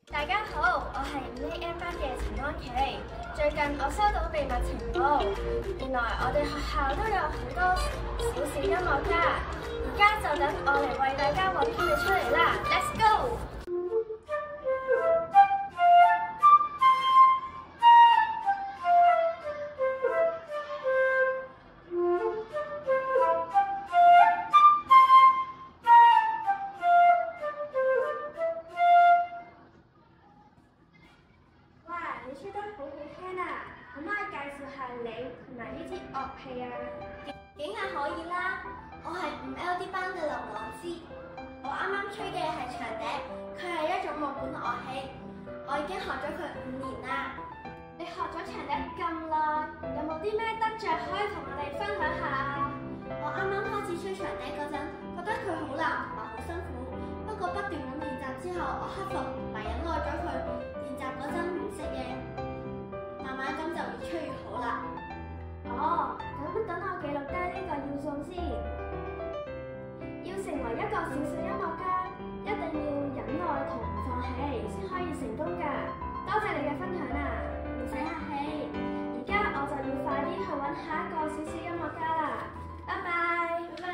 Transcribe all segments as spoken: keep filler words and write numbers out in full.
大家好，我係五 A M 班嘅陳安琪。最近我收到秘密情報，原來我哋學校都有好多小小音樂家。而家就等我嚟為大家揾佢哋出嚟啦 ！Let's go！你吹得好好聽啊！可唔可以介紹下你同埋呢支樂器啊？梗係可以啦！我係五 L D 班嘅劉朗之，我啱啱吹嘅係長笛，佢係一種木管樂器，我已經學咗佢五年啦。你學咗長笛咁耐，有冇啲咩得着可以同我哋分享下啊？我啱啱開始吹長笛嗰陣，覺得佢好難同埋好辛苦，不過不斷咁練習之後，我克服同埋忍耐咗佢。練習嗰陣唔識嘅，慢慢咁就越吹越好啦。哦，咁等我記錄低呢個要素先。要成為一個小小音樂家，一定要忍耐同唔放棄，先可以成功㗎。多謝你嘅分享啊，唔使客氣。而家我就要快啲去揾下一個小小音樂家啦。拜拜，拜拜。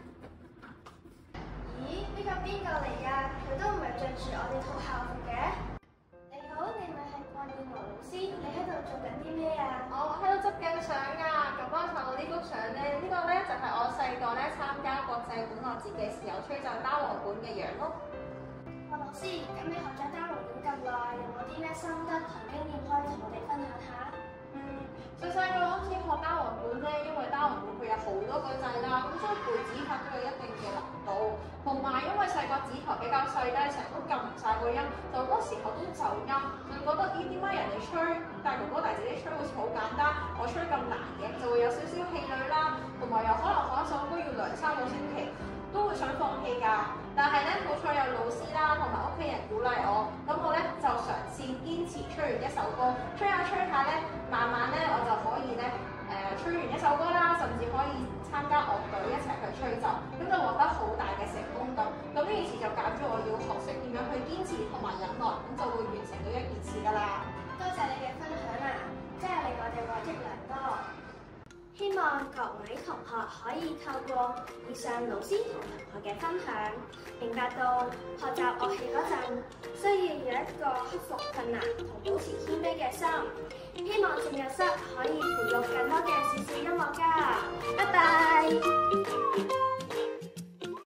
咦？呢個邊個嚟㗎？佢都唔係着住我哋套校服嘅。好，你咪係郭燕娥老師，你喺度做緊啲咩啊？ 我喺度執緊相㗎，咁剛才我呢幅相咧，呢個咧就係我細個咧參加國際管樂節嘅時候吹奏單簧管嘅樣咯。 郭老師，咁你學咗單簧管咁耐，有冇啲咩心得同經驗可以同我哋分享下？ 嗯，細細個開始學單簧管咧，因為單簧管佢有好多個掣啦，咁所以背指法都有一定嘅難度，同埋因為細個指台比較細咧，成日都撳唔晒個音，就好多時候都走音，就覺得咦點解人哋吹大哥哥大姐姐吹好似好簡單，我吹咁難嘅，就會有少少氣餒啦，同埋又可能學一首歌要兩三個星期，都會想放棄㗎。但係咧好彩有老師啦，同埋屋企人鼓勵我，咁我咧就嘗試堅持吹完一首歌，吹下吹下咧，慢慢咧我就可以咧誒、呃、吹完一首歌啦，甚至可以參加樂隊一齊去吹奏，咁就獲得好大嘅成功感。咁呢件事就教咗我要學識點樣去堅持同埋忍耐，咁就會完成到一件事㗎啦。 多謝你嘅分享啊，真係令我哋獲益良多。希望各位同學可以透過以上老師同同學嘅分享，明白到學習樂器嗰陣需要有一個克服困難同保持謙卑嘅心。希望靜日室可以培育更多嘅小小音樂家。拜拜。